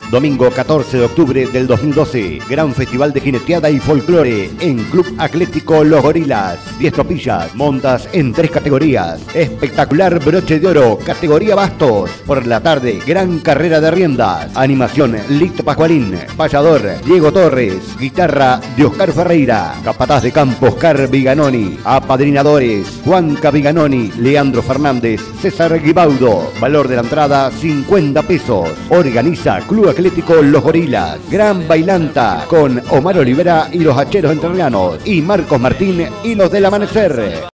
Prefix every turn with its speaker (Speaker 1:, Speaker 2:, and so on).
Speaker 1: Domingo 14 de octubre del 2012. Gran Festival de Jineteada y Folclore en Club Atlético Los Gorilas. 10 tropillas, montas en 3 categorías. Espectacular broche de oro, categoría bastos. Por la tarde, gran carrera de riendas. Animación Lito Pascualín. Payador Diego Torres. Guitarra de Oscar Ferreira. Capataz de campo Oscar Viganoni. Apadrinadores Juanca Viganoni, Leandro Fernández, César Guibaudo. Valor de la entrada 50 pesos. Organiza Club Atlético Los Gorilas. Gran bailanta con Omar Olivera y los Hacheros Entrerrianos y Marcos Martín y los del Amanecer.